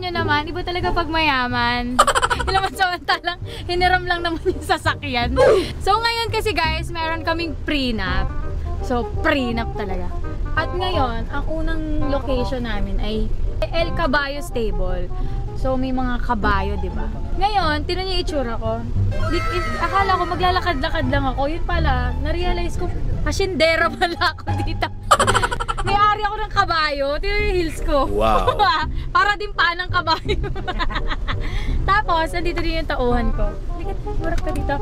nyo naman, iba talaga pag mayaman. Ilaman samantalang, hiniram lang naman yung sasakyan. So ngayon kasi guys, meron kaming prenup. So prenup talaga. At ngayon, ang unang location namin ay El Caballo Stable. So may mga kabayo, di ba? Ngayon, tinan niyo yung itsura ko. Akala ko maglalakad-lakad lang ako. Yun pala, na-realize ko, asyendera pala ako dito. May-ari ako ng kabayo. Tinan yung heels ko. Wow. Para din paa ng kabayo. Tapos, nandito din yung tauhan ko. Likat, marap ka dito.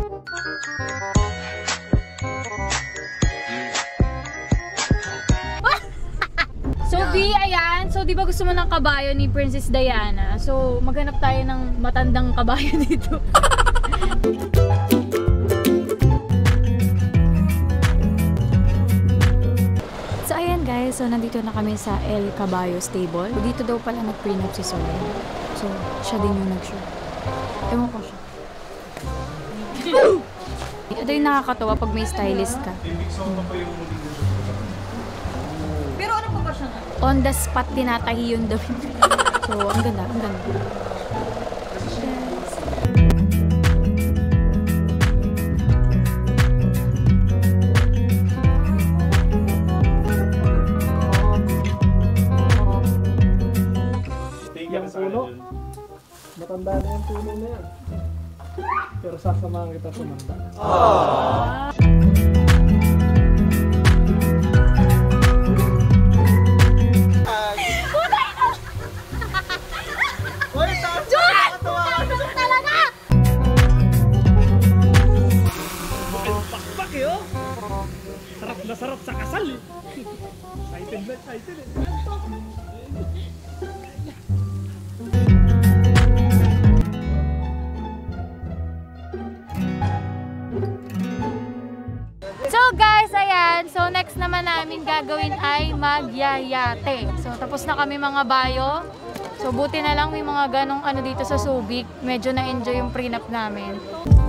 So, ayan. So, di ba gusto mo ng kabayo ni Princess Diana? So, maghanap tayo ng matandang kabayo dito. So, ayan guys. So, nandito na kami sa El Caballo Stable. Dito daw pala nag-prenup si Solen. So, siya din yung nag-shoot. Ewan ko siya. Ito yung nakakatawa pag may stylist ka. Pero ano pa ba siya nga? On the spot, tinatahi yung damit. So, ang ganda, ang ganda. Yes. Yung puno, matanda na yung puno na yan. Pero sasamahan kita sumanda. Sarap na sarap sa kasal eh. Excited na excited eh. So guys, ayan. So next naman namin gagawin ay magyayate. So tapos na kami mga bayo. So buti na lang may mga ganong ano dito sa Subic. Medyo na-enjoy yung prenup namin.